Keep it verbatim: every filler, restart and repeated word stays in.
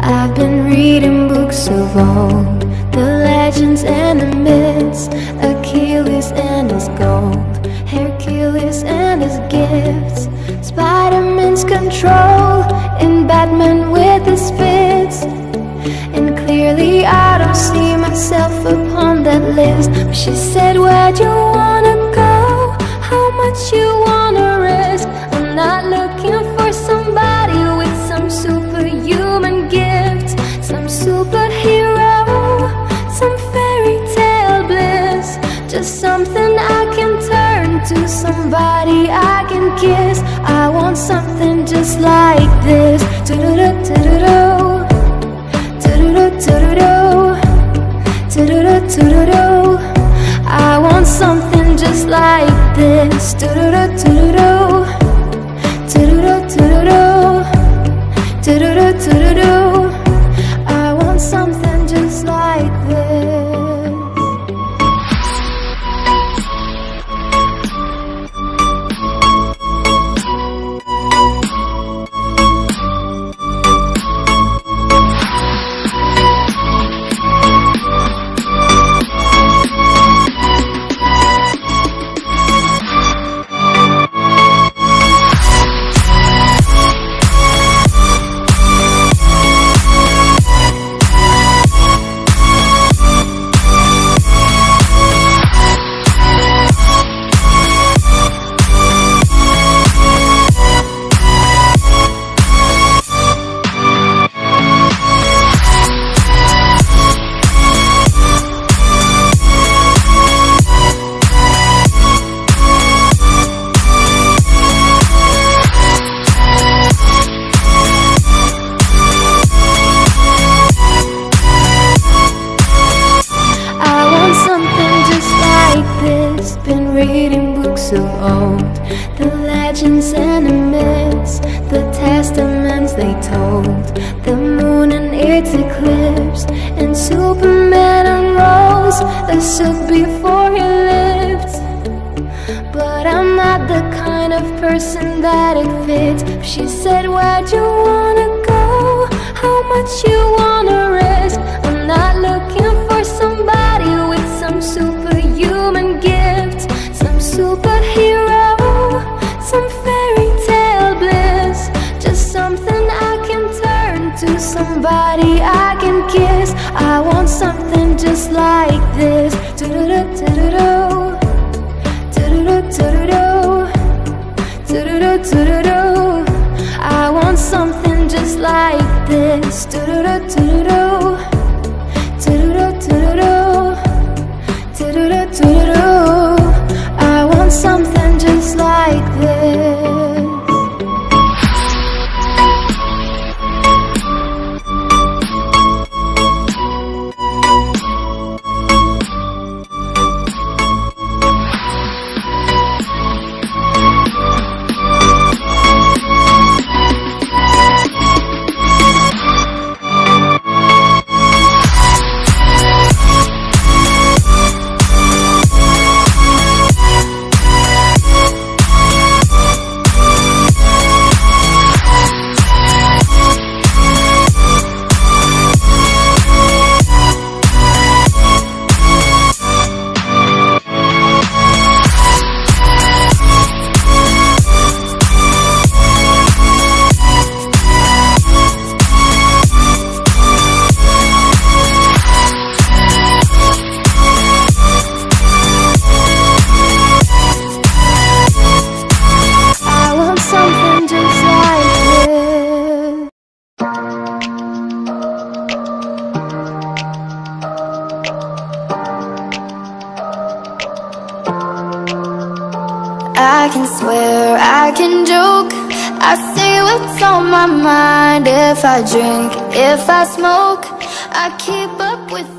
I've been reading books of old, the legends and the myths, Achilles and his gold, Hercules and his gifts, Spider-Man's control, and Batman with his fits. And clearly I don't see myself upon that list. But she said, where'd you wanna go? How much you wanna risk? I'm not looking for somebody with some superhuman gifts, some superhero, some fairy tale bliss. Just something I can turn to, somebody I can kiss. I want something just like this. Do-do-do, do-do-do, do-do-do, do-do-do. I want something just like this. Do-do-do, do-do-do, do-do-do, do-do-do, do-do-do. I want something just like this. Reading books of old, the legends and the myths, the testaments they told, the moon and its eclipse, and Superman unrolls the suit before he lived. But I'm not the kind of person that it fits. She said, where'd you wanna go? How much you wanna risk? I'm not looking for somebody with some superhuman gift, some superhero, some fairy tale bliss. Just something I can turn to, somebody I can kiss. I want something just like this. Do-do-do, do-do-do, do-do-do, do-do-do, do-do-do, do-do-do. I want something just like this. Do-do-do, do-do-do, do-do-do, do-do-do, do-do-do, do-do-do. I want something just like this. I can swear, I can joke, I say what's on my mind. If I drink, if I smoke, I keep up with